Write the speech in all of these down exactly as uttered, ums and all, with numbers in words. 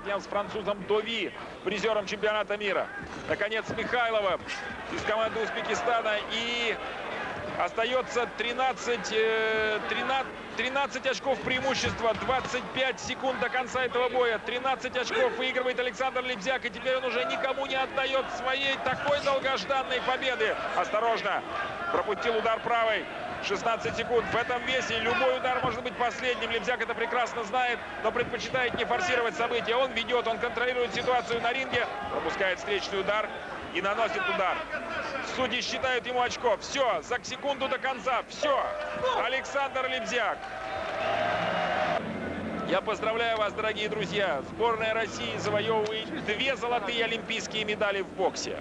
спортсмен с французом Дови, призером чемпионата мира. Наконец, Михайлова из команды Узбекистана. И остается тринадцать, тринадцать, тринадцать очков преимущества, двадцать пять секунд до конца этого боя. тринадцать очков выигрывает Александр Лебзяк, и теперь он уже никому не отдает своей такой долгожданной победы. Осторожно, пропустил удар правой. шестнадцать секунд. В этом весе любой удар может быть последним. Лебзяк это прекрасно знает, но предпочитает не форсировать события. Он ведет, он контролирует ситуацию на ринге, пропускает встречный удар и наносит удар. Судьи считают ему очко. Все, за секунду до конца. Все. Александр Лебзяк. Я поздравляю вас, дорогие друзья. Сборная России завоевывает две золотые олимпийские медали в боксе.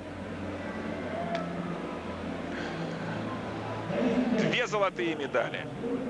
Две золотые медали.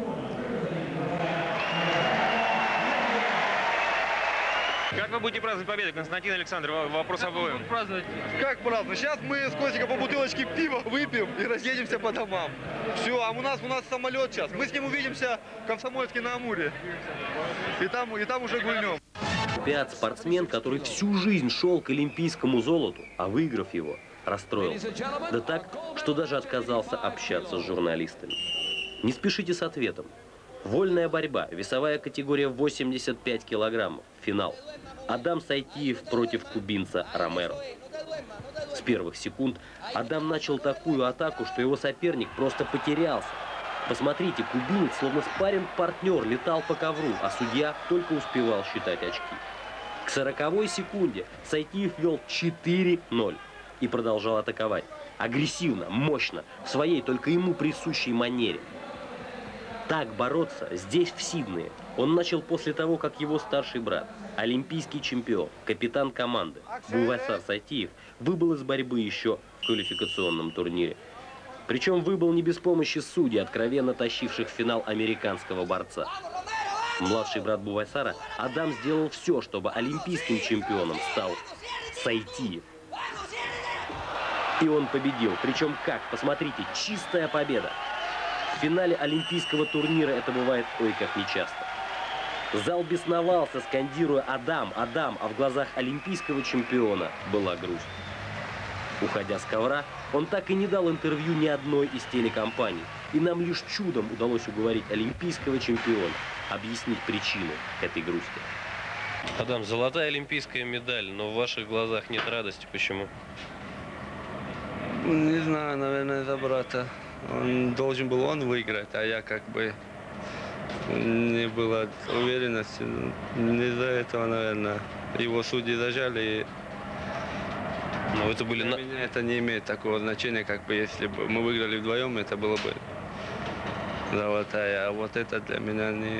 Как вы будете праздновать победу, Константин, Александр? Вопрос обоим. Праздновать? Как праздновать? Сейчас мы с Костиком по бутылочке пива выпьем и разъедемся по домам. Все, а у нас у нас самолет сейчас. Мы с ним увидимся в Комсомольске на Амуре. И там, и там уже гульнем. Пят спортсмен, который всю жизнь шел к олимпийскому золоту, а выиграв его, расстроился. Да так, что даже отказался общаться с журналистами. Не спешите с ответом. Вольная борьба, весовая категория восемьдесят пять килограммов, финал. Адам Сайтиев против кубинца Ромеро. С первых секунд Адам начал такую атаку, что его соперник просто потерялся. Посмотрите, кубинец, словно спарринг-партнер, летал по ковру, а судья только успевал считать очки. К сороковой секунде Сайтиев вел четыре ноль и продолжал атаковать. Агрессивно, мощно, в своей только ему присущей манере. Так бороться здесь, в Сиднее, он начал после того, как его старший брат, олимпийский чемпион, капитан команды Бувайсар Сайтиев, выбыл из борьбы еще в квалификационном турнире. Причем выбыл не без помощи судей, откровенно тащивших в финал американского борца. Младший брат Бувайсара, Адам, сделал все, чтобы олимпийским чемпионом стал Сайтиев. И он победил. Причем как? Посмотрите, чистая победа. В финале олимпийского турнира это бывает ой как нечасто. Зал бесновался, скандируя «Адам, Адам», а в глазах олимпийского чемпиона была грусть. Уходя с ковра, он так и не дал интервью ни одной из телекомпаний. И нам лишь чудом удалось уговорить олимпийского чемпиона объяснить причину этой грусти. Адам, золотая олимпийская медаль, но в ваших глазах нет радости. Почему? Не знаю, наверное, из-за брата. Он должен был он выиграть, а я как бы не было уверенности. Из-за этого, наверное, его судьи зажали. Но это были... Для меня это не имеет такого значения, как бы если бы мы выиграли вдвоем, это было бы золотая. А вот это для меня не...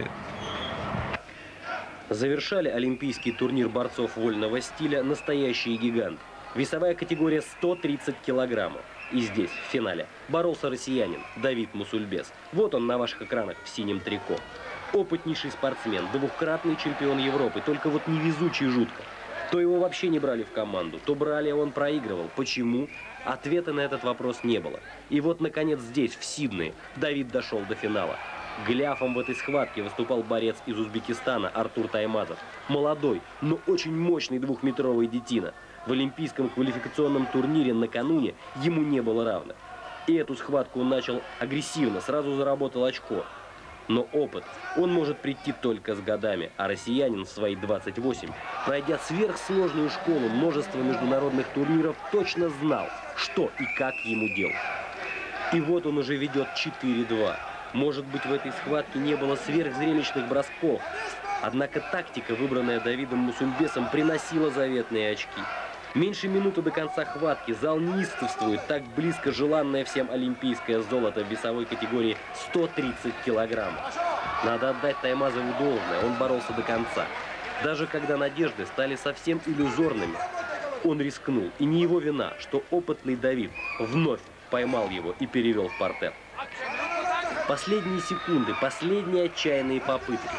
Завершали олимпийский турнир борцов вольного стиля настоящие гиганты. Весовая категория сто тридцать килограммов. И здесь, в финале, боролся россиянин Давид Мусульбес. Вот он на ваших экранах в синем трико. Опытнейший спортсмен, двукратный чемпион Европы, только вот невезучий жутко. То его вообще не брали в команду, то брали, а он проигрывал. Почему? Ответа на этот вопрос не было. И вот, наконец, здесь, в Сиднее, Давид дошел до финала. Гляфом в этой схватке выступал борец из Узбекистана Артур Таймазов. Молодой, но очень мощный двухметровый детина. В олимпийском квалификационном турнире накануне ему не было равных. И эту схватку он начал агрессивно, сразу заработал очко. Но опыт, он может прийти только с годами, а россиянин в свои двадцать восемь, пройдя сверхсложную школу множества международных турниров, точно знал, что и как ему делать. И вот он уже ведет четыре два. Может быть, в этой схватке не было сверхзрелищных бросков. Однако тактика, выбранная Давидом Мусульбесом, приносила заветные очки. Меньше минуты до конца хватки, зал неистовствует, так близко желанное всем олимпийское золото в весовой категории сто тридцать килограммов. Надо отдать Таймазову должное, он боролся до конца. Даже когда надежды стали совсем иллюзорными, он рискнул. И не его вина, что опытный Давид вновь поймал его и перевел в партер. Последние секунды, последние отчаянные попытки.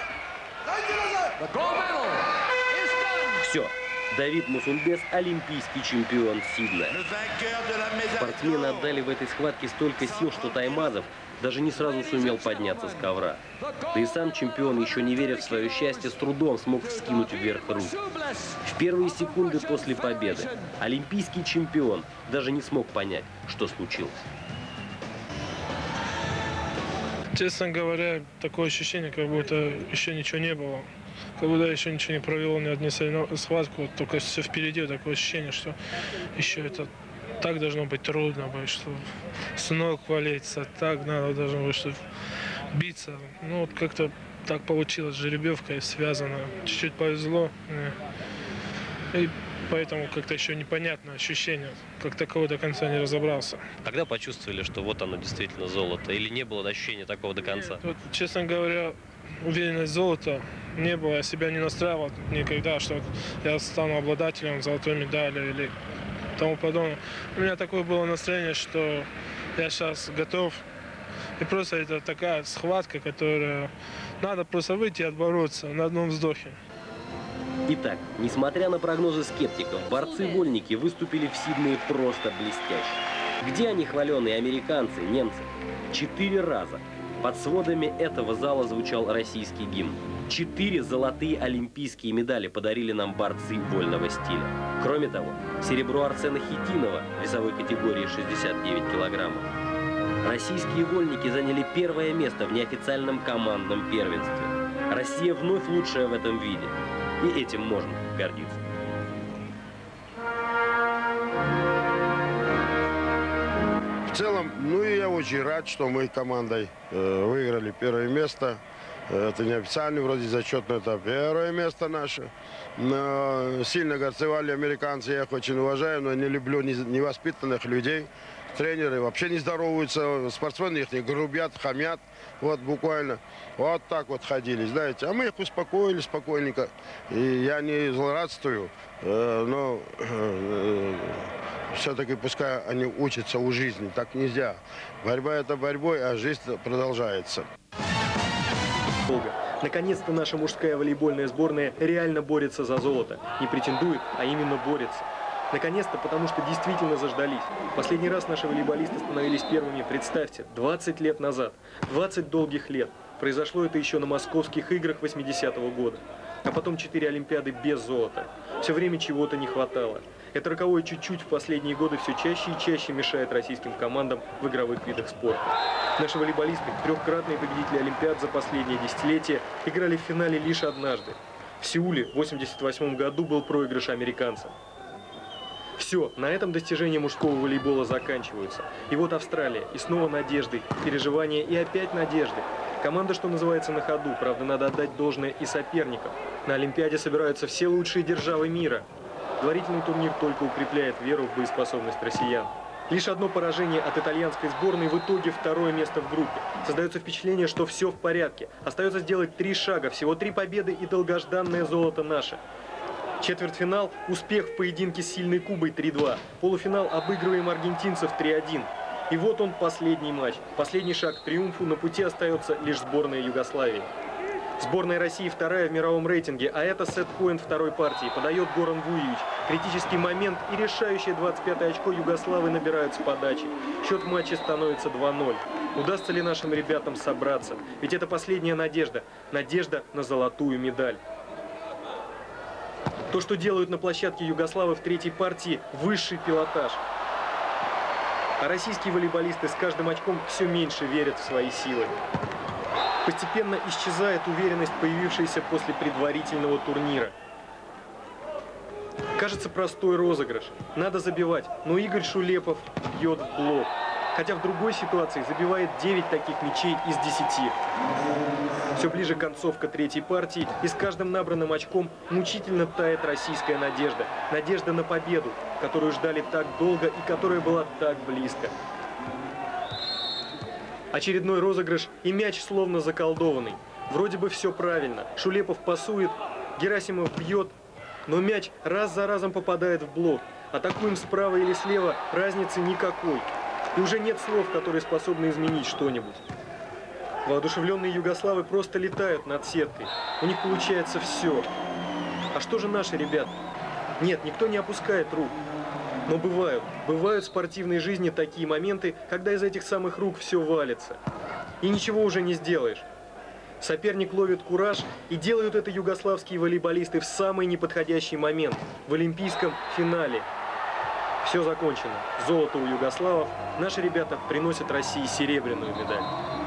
Все. Давид Мусульбес – олимпийский чемпион Сиднея. Спортсмены отдали в этой схватке столько сил, что Таймазов даже не сразу сумел подняться с ковра. Да и сам чемпион, еще не веря в свое счастье, с трудом смог вскинуть вверх руки. В первые секунды после победы олимпийский чемпион даже не смог понять, что случилось. Честно говоря, такое ощущение, как будто еще ничего не было. Как будто еще ничего не провел, ни одну схватку, вот только все впереди. Такое ощущение, что еще это так должно быть трудно, что с ног валиться, так надо должно быть, что биться. Ну вот как-то так получилось, жеребьевка связана. Чуть-чуть повезло. И поэтому как-то еще непонятное ощущение, как таково до конца не разобрался. Когда почувствовали, что вот оно действительно золото? Или не было ощущения такого до конца? Нет, вот, честно говоря, уверенность золота не было. Я себя не настраивал никогда, что я стану обладателем золотой медали или тому подобное. У меня такое было настроение, что я сейчас готов. И просто это такая схватка, которая надо просто выйти и отбороться на одном вздохе. Итак, несмотря на прогнозы скептиков, борцы-вольники выступили в Сиднее просто блестяще. Где они, хваленые американцы, немцы? Четыре раза под сводами этого зала звучал российский гимн. Четыре золотые олимпийские медали подарили нам борцы вольного стиля. Кроме того, серебро Арсена Хитинова в весовой категории шестьдесят девять килограммов. Российские вольники заняли первое место в неофициальном командном первенстве. Россия вновь лучшая в этом виде. И этим можно гордиться. В целом, ну и я очень рад, что мы командой э, выиграли первое место. Это не официальный вроде зачет, но это первое место наше. Но сильно горцевали американцы, я их очень уважаю, но не люблю невоспитанных людей. Тренеры вообще не здороваются, спортсмены их не грубят, хамят, вот буквально. Вот так вот ходили, знаете. А мы их успокоили спокойненько. И я не злорадствую, э, но э, все-таки пускай они учатся у жизни. Так нельзя. Борьба это борьбой, а жизнь продолжается. Наконец-то наша мужская волейбольная сборная реально борется за золото. Не претендует, а именно борется. Наконец-то, потому что действительно заждались. Последний раз наши волейболисты становились первыми, представьте, двадцать лет назад. двадцать долгих лет. Произошло это еще на московских играх восьмидесятого года. А потом четыре олимпиады без золота. Все время чего-то не хватало. Это роковое чуть-чуть в последние годы все чаще и чаще мешает российским командам в игровых видах спорта. Наши волейболисты, трехкратные победители олимпиад за последнее десятилетие, играли в финале лишь однажды. В Сеуле в восемьдесят восьмом году был проигрыш американцам. Все, на этом достижения мужского волейбола заканчиваются. И вот Австралия, и снова надежды, переживания и опять надежды. Команда, что называется, на ходу, правда, надо отдать должное и соперникам. На Олимпиаде собираются все лучшие державы мира. Предварительный турнир только укрепляет веру в боеспособность россиян. Лишь одно поражение от итальянской сборной, в итоге второе место в группе. Создается впечатление, что все в порядке. Остается сделать три шага, всего три победы и долгожданное золото наше. Четвертьфинал – успех в поединке с сильной Кубой три-два. Полуфинал – обыгрываем аргентинцев три-один. И вот он, последний матч. Последний шаг к триумфу, на пути остается лишь сборная Югославии. Сборная России вторая в мировом рейтинге, а это сет-поинт второй партии. Подает Горан Вуевич. Критический момент и решающее двадцать пятое очко югославы набирают с подачи. Счет в матче становится два-ноль. Удастся ли нашим ребятам собраться? Ведь это последняя надежда. Надежда на золотую медаль. То, что делают на площадке югославы в третьей партии – высший пилотаж. А российские волейболисты с каждым очком все меньше верят в свои силы. Постепенно исчезает уверенность, появившаяся после предварительного турнира. Кажется, простой розыгрыш. Надо забивать, но Игорь Шулепов бьет в блок. Хотя в другой ситуации забивает девять таких мячей из десяти. Все ближе концовка третьей партии, и с каждым набранным очком мучительно тает российская надежда. Надежда на победу, которую ждали так долго и которая была так близко. Очередной розыгрыш, и мяч словно заколдованный. Вроде бы все правильно. Шулепов пасует, Герасимов бьет, но мяч раз за разом попадает в блок. Атакуем справа или слева, разницы никакой. И уже нет слов, которые способны изменить что-нибудь. Воодушевленные югославы просто летают над сеткой. У них получается все. А что же наши ребята? Нет, никто не опускает рук. Но бывают, бывают в спортивной жизни такие моменты, когда из этих самых рук все валится. и ничего уже не сделаешь. Соперник ловит кураж, и делают это югославские волейболисты в самый неподходящий момент, в олимпийском финале. Все закончено. Золото у югославов. Наши ребята приносят России серебряную медаль.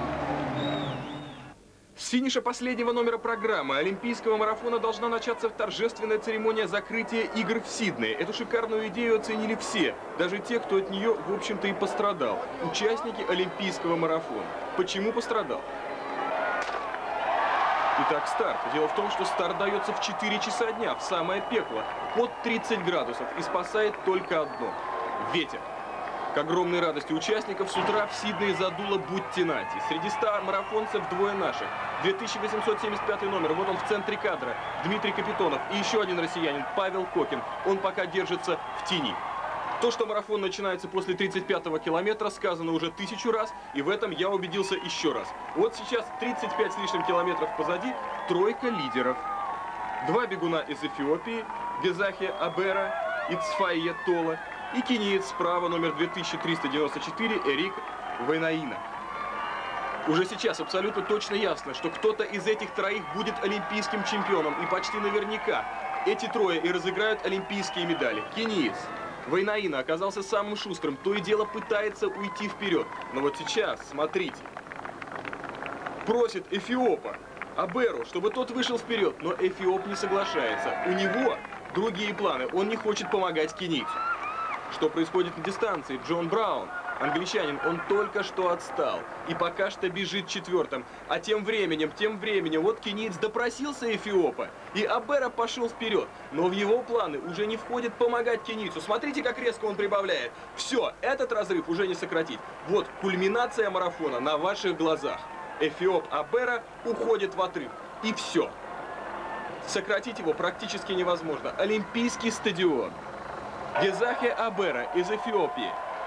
С финиша последнего номера программы олимпийского марафона должна начаться торжественная церемония закрытия игр в Сиднее. Эту шикарную идею оценили все, даже те, кто от нее, в общем-то, и пострадал. Участники олимпийского марафона. Почему пострадал? Итак, старт. Дело в том, что старт дается в четыре часа дня, в самое пекло, под тридцать градусов, и спасает только одно – ветер. К огромной радости участников с утра в Сиднее задуло «Будьте нати». Среди ста марафонцев двое наших. две тысячи восемьсот семьдесят пятый номер, вот он в центре кадра, Дмитрий Капитонов, и еще один россиянин, Павел Кокин. Он пока держится в тени. То, что марафон начинается после тридцать пятого километра, сказано уже тысячу раз, и в этом я убедился еще раз. Вот сейчас тридцать пять с лишним километров позади, тройка лидеров. Два бегуна из Эфиопии, Гезахе Абера и Цфайе Тола, и кениец справа номер две тысячи триста девяносто четыре Эрик Вайнаина. Уже сейчас абсолютно точно ясно, что кто-то из этих троих будет олимпийским чемпионом, и почти наверняка эти трое и разыграют олимпийские медали. Кениец Вайнаина оказался самым шустрым, то и дело пытается уйти вперед. Но вот сейчас, смотрите, просит Эфиопа Аберу, чтобы тот вышел вперед, но Эфиоп не соглашается. У него другие планы, он не хочет помогать кенийцу. Что происходит на дистанции? Джон Браун, англичанин, он только что отстал и пока что бежит четвертым. А тем временем, тем временем, вот кениец допросился Эфиопа, и Абера пошел вперед. Но в его планы уже не входит помогать кенийцу. Смотрите, как резко он прибавляет. Все, этот разрыв уже не сократить. Вот кульминация марафона на ваших глазах. Эфиоп Абера уходит в отрыв. И все. Сократить его практически невозможно. Олимпийский стадион. Гезахе Абера из Эфиопии,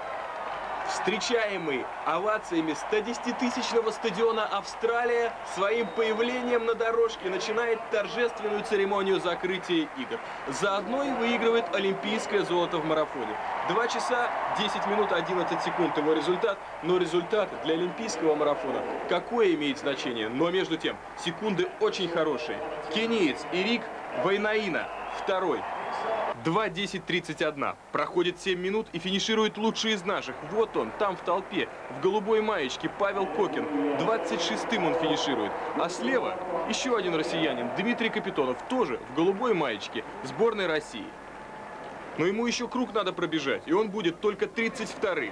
встречаемый овациями ста десятитысячного стадиона Австралия, своим появлением на дорожке начинает торжественную церемонию закрытия игр. Заодно и выигрывает олимпийское золото в марафоне. два часа десять минут одиннадцать секунд его результат, но результат для олимпийского марафона какое имеет значение? Но между тем, секунды очень хорошие. Кениец Эрик Вайнаина, второй. два десять тридцать один. Проходит семь минут и финиширует лучший из наших. Вот он, там в толпе, в голубой маечке, Павел Кокин. двадцать шестым он финиширует. А слева еще один россиянин, Дмитрий Капитонов, тоже в голубой маечке, сборной России. Но ему еще круг надо пробежать, и он будет только тридцать вторым.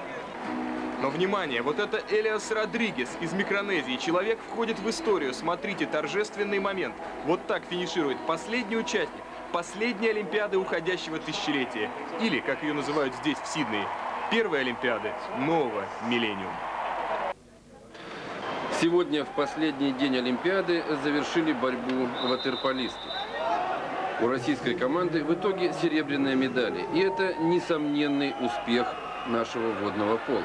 Но внимание, вот это Элиас Родригес из Микронезии. Человек входит в историю. Смотрите, торжественный момент. Вот так финиширует последний участник последней Олимпиады уходящего тысячелетия. Или, как ее называют здесь, в Сиднее, первой Олимпиады нового миллениума. Сегодня, в последний день Олимпиады, завершили борьбу ватерполисты. У российской команды в итоге серебряные медали. И это несомненный успех нашего водного пола.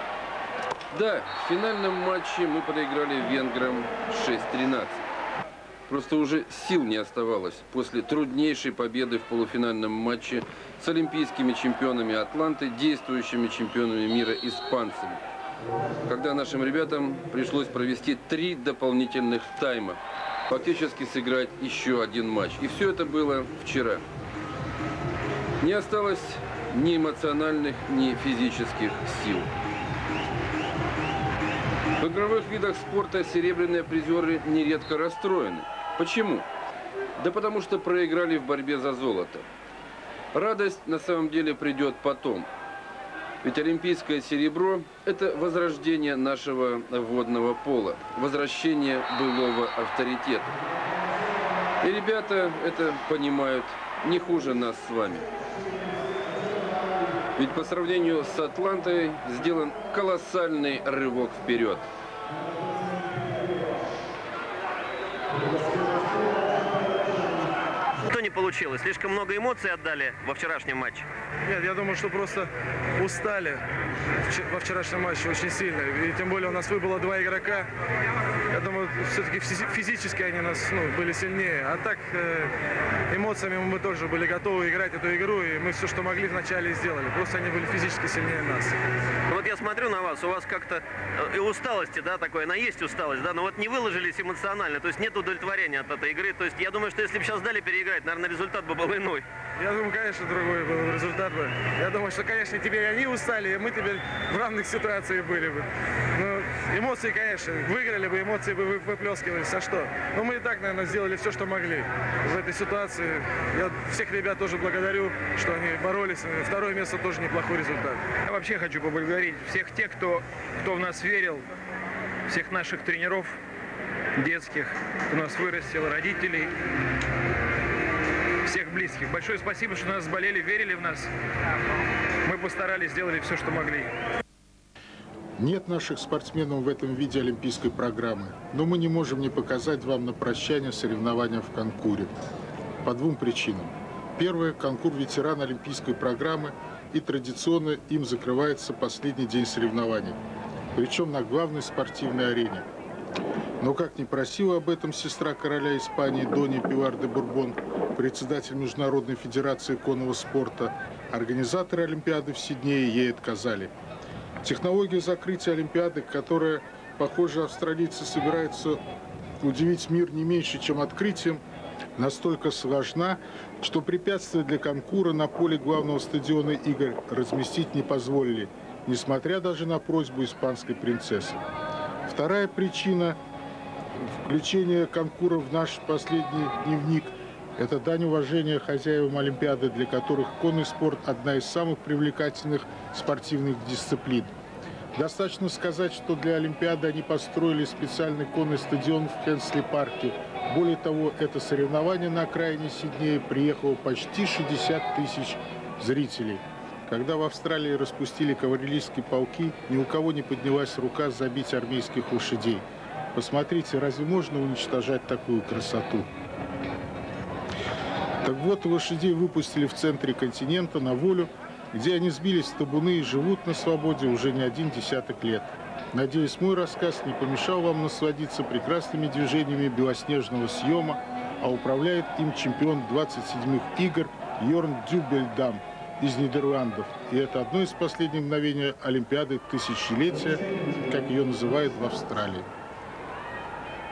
Да, в финальном матче мы проиграли венграм шесть тринадцать. Просто уже сил не оставалось после труднейшей победы в полуфинальном матче с олимпийскими чемпионами Атланты, действующими чемпионами мира испанцами. Когда нашим ребятам пришлось провести три дополнительных тайма, фактически сыграть еще один матч. И все это было вчера. Не осталось ни эмоциональных, ни физических сил. В игровых видах спорта серебряные призеры нередко расстроены. Почему? Да потому что проиграли в борьбе за золото. Радость на самом деле придет потом. Ведь олимпийское серебро – это возрождение нашего водного пола, возвращение былого авторитета. И ребята это понимают не хуже нас с вами. Ведь по сравнению с Атлантой сделан колоссальный рывок вперед. Что не получилось? Слишком много эмоций отдали во вчерашнем матче? Нет, я думаю, что просто устали. во вчерашнем матче очень сильно. И тем более у нас выбыло два игрока. Я думаю, все-таки физически они нас ну, были сильнее. А так, эмоциями мы тоже были готовы играть эту игру. И мы все, что могли, вначале сделали. Просто они были физически сильнее нас. Вот я смотрю на вас, у вас как-то и усталости, да, такое, она есть усталость, да, но вот не выложились эмоционально, то есть нет удовлетворения от этой игры. То есть я думаю, что если бы сейчас дали переиграть, наверное, результат бы был иной. Я думаю, конечно, другой был результат бы. Я думаю, что, конечно, теперь они устали, и мы теперь в равных ситуациях были бы. Но эмоции, конечно, выиграли бы, эмоции бы выплескивались, а что? Но мы и так, наверное, сделали все, что могли в этой ситуации. Я всех ребят тоже благодарю, что они боролись. Второе место тоже неплохой результат. Я вообще хочу поблагодарить всех тех, кто, кто в нас верил, всех наших тренеров детских, кто нас вырастил, родителей, всех близких. Большое спасибо, что нас болели, верили в нас. Мы постарались, сделали все, что могли. Нет наших спортсменов в этом виде олимпийской программы, но мы не можем не показать вам на прощание соревнования в Канкуре. По двум причинам. Первое, Канкур ветеран олимпийской программы, и традиционно им закрывается последний день соревнований, причем на главной спортивной арене. Но как ни просила об этом сестра короля Испании Донья Пилар де Бурбон, председатель Международной федерации конного спорта, организаторы Олимпиады в Сиднее ей отказали. Технология закрытия Олимпиады, которая, похоже, австралийцы собираются удивить мир не меньше, чем открытием, настолько сложна, что препятствия для Канкура на поле главного стадиона игр разместить не позволили, несмотря даже на просьбу испанской принцессы. Вторая причина включения Канкура в наш последний дневник – это дань уважения хозяевам Олимпиады, для которых конный спорт – одна из самых привлекательных спортивных дисциплин. Достаточно сказать, что для Олимпиады они построили специальный конный стадион в Хенсли-парке. Более того, это соревнование на окраине Сиднея приехало почти шестьдесят тысяч зрителей. Когда в Австралии распустили кавалерийские полки, ни у кого не поднялась рука забить армейских лошадей. Посмотрите, разве можно уничтожать такую красоту? Так вот, лошадей выпустили в центре континента на волю, где они сбились в табуны и живут на свободе уже не один десяток лет. Надеюсь, мой рассказ не помешал вам насладиться прекрасными движениями белоснежного съема, а управляет им чемпион двадцать седьмых игр Йорн Дюбельдам из Нидерландов. И это одно из последних мгновений Олимпиады тысячелетия, как ее называют в Австралии.